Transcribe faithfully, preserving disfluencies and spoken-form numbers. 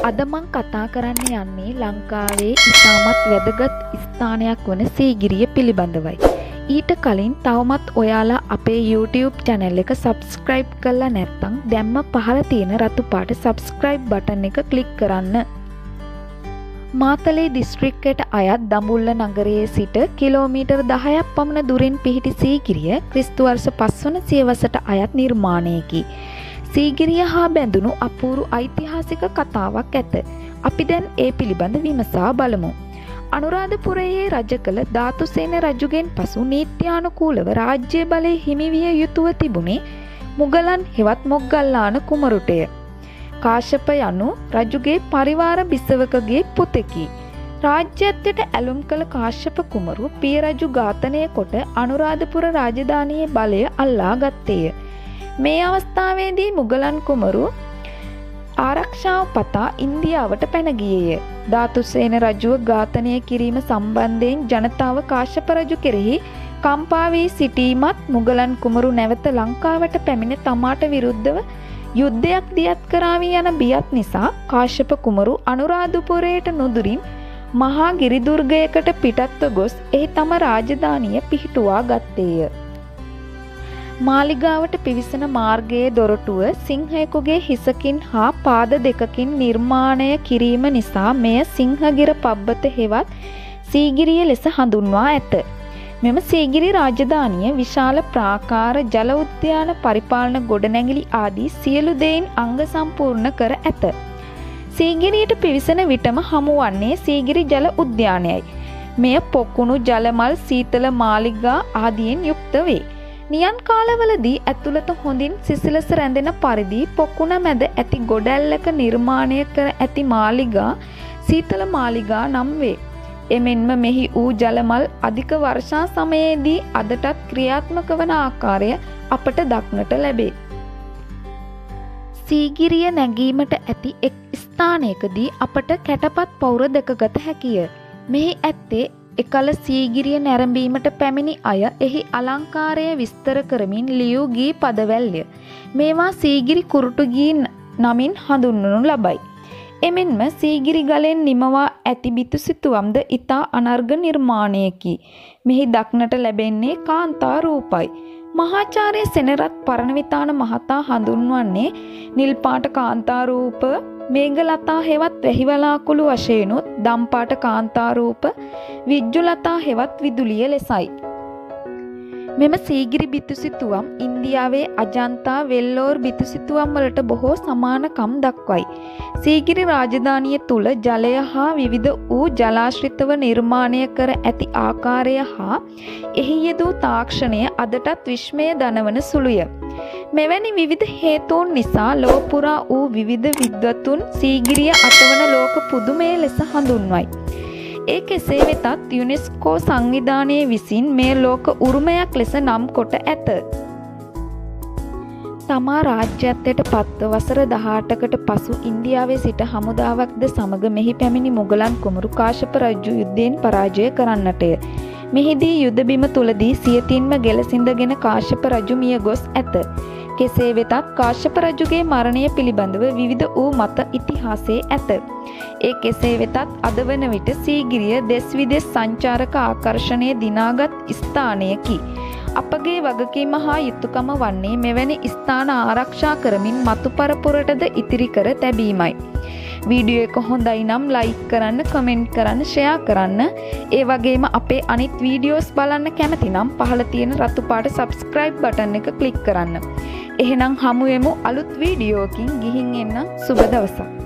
අද මං කතා කරන්න යන්නේ ලංකාවේ ඉතාමත් වැදගත් ස්ථානයක් වන සීගිරිය පිළිබඳවයි. ඊට කලින් තවමත් ඔයාලා අපේ YouTube channel එක subscribe කරලා නැත්නම් දැම්ම පහළ තියෙන රතු පාට subscribe button එක click කරන්න. මාතලේ දිස්ත්‍රික්කයට අයත් දඹුල්ල නගරයේ සිට කිලෝමීටර් දහයක් පමණ දුරින් පිහිටි සීගිරිය ක්‍රිස්තු වර්ෂ පස්වන සියවසට අයත් නිර්මාණයකි. සීගිරිය හා බැඳුණු අපූරු ඓතිහාසික කතාවක් ඇත. අපි දැන් ඒ පිළිබඳ විමසා බලමු. අනුරාධපුරයේ රජ කළ ධාතුසේන රජුගෙන් පසු නීත්‍යානුකූලව රාජ්‍ය බලය හිමි විය යුතුව තිබුණේ මුගලන් හෙවත් මොග්ගල්ලාන කුමරුටය. කාශ්‍යප යනු රජුගේ පරිවාර බිසවකගේ පුතෙකි. රාජ්‍යත්වයට ඇලුම් කළ කාශ්‍යප කුමරු පිය රජු ඝාතනය කොට අනුරාධපුර රාජධානියේ බලය අල්ලා ගත්තේය. මේ අවස්ථාවේදී මුගලන් කුමරු ආරක්ෂාව පතා ඉන්දියාවට පැන ගියේය. ධාතුසේන රජුව ඝාතනය කිරීම සම්බන්ධයෙන් ජනතාව කාශ්‍යප රජු කෙරෙහි කම්පා වී සිටීමත් මුගලන් කුමරු නැවත ලංකාවට පැමිණ තමාට විරුද්ධව යුද්ධයක් දියත් කරාවී යන බියත් නිසා කාශ්‍යප කුමරු අනුරාධපුරයට නුදුරින් මහා ගිරිදුර්ගයකට පිටත්ව ගොස් එහි තම රාජධානිය පිහිටුවා ගත්තේය. මාලිගාවට පිවිසෙන මාර්ගයේ දොරටුව සිංහයෙකුගේ හිසකින් හා පාද දෙකකින් නිර්මාණය කිරීම නිසා මෙය සිංහගිර පබ්බත හෙවත් සීගිරිය ලෙස හඳුන්වා ඇත. මෙම සීගිරි රාජධානිය විශාල ප්‍රාකාර ජල උද්‍යාන පරිපාලන ගොඩනැගිලි ආදී සියලු දෙයින් අංග සම්පූර්ණ කර ඇත. සීගිරියට පිවිසෙන විටම හමුවන්නේ සීගිරි ජල උද්‍යානයයි. මෙය පොකුණු ජලමල් සීතල මාලිගා ආදියෙන් යුක්ත වේ. නියන් කාලවලදී ඇතුළත හොඳින් සිසිලස රැඳෙන පරිදි පොකුණ මැද ඇති ගොඩැල්ලක නිර්මාණය කර ඇති මාලිගා සීතල මාලිගා නම් වේ. එමෙන්ම මෙහි වූ ජලමල් අධික වර්ෂා සමයේදී අදටත් ක්‍රියාත්මක වන ආකාරය අපට දක්නට ලැබේ. සීගිරිය නැගීමට ඇති එක් ස්ථානයකදී අපට කැටපත් පවුර දැකගත හැකිය. මෙහි ඇත්තේ එකල සීගිරිය නැරඹීමට පැමිණි අය එහි අලංකාරය විස්තර කරමින් ලියූ ගී පදවැල්ය. මේවා සීගිරි කුරුටු ගී නමින් හඳුන්වනු ලබයි. එමෙන්ම සීගිරි ගලෙන් නිමවා ඇති බිතුසිතුවම්ද ඉතා අනර්ඝ නිර්මාණයකි. මෙහි දක්නට ලැබෙන්නේ කාන්තා රූපයි. මහාචාර්ය සෙනරත් පරණවිතාන මහතා හඳුන්වන්නේ නිල් පාට කාන්තා රූප, මේඝලතා හෙවත් වැහිවලාකුළු වශයෙන්ුත් දම්පාට කාන්තා රූප, විජ්ජුලතා හෙවත් විදුලිය ලෙසයි. මෙම සීගිරි බිතුසිතුවම් ඉන්දියාවේ අජන්තා වෙල්ලෝර් බිතුසිතුවම් වලට බොහෝ සමානකම් දක්වයි. සීගිරි රාජධානිය තුල ජලය හා විවිධ වූ ජලාශ්‍රිතව නිර්මාණය කර ඇති ආකාරය හා එහි යෙදූ තාක්ෂණය අදටත් විස්මය දනවන සුළුය. මෙවැනි විවිධ හේතුන් නිසා ලොව පුරා වූ විවිධ විද්වතුන් සීගිරිය අටවන ලෝක පුදුමය ලෙස හඳුන්වයි. ඒ කෙසේ වෙතත් යුනෙස්කෝ සංවිධානය විසින් මේ ලෝක උරුමයක් ලෙස නම් කොට ඇත. තමා රාජ්‍යත්වයට පත්ව වසර දහඅටකට පසු ඉන්දියාවේ සිට හමුදාවක්ද සමග මෙහි පැමිණි මුගලන් කුමරු කාශ්‍යප රජු යුද්ධයෙන් පරාජය කරන්නටය. මෙහිදී යුද බිම තුලදී සියතින්ම ගෙලසිඳගෙන කාශ්‍යප රජු මිය ගොස් ඇත. කෙසේ වෙතත් කාශ්‍යප රජුගේ මරණය පිළිබඳව විවිධ වූ මත ඉතිහාසයේ ඇත. ඒ කෙසේ වෙතත් අද වන විට සීගිරිය දෙස් විදෙස් සංචාරක ආකර්ෂණය දිනාගත් ස්ථානයකි. අපගේ වගකීම හා යුතුයකම වන්නේ මෙවැනි ස්ථාන ආරක්ෂා කරමින් මතු පරපුරටද ඉතිරි කර තැබීමයි. වීඩියෝ එක හොඳයි නම් ලයික් කරන්න, කමෙන්ට් කරන්න, ෂෙයා කරන්න. ඒ වගේම අපේ අනිත් වීඩියෝස් බලන්න කැමති නම් පහළ තියෙන රතු පාට subscribe button එක click කරන්න. එහෙනම් හමු වෙමු අලුත් වීඩියෝකින්. ගිහින් එන්න. සුබ දවසක්.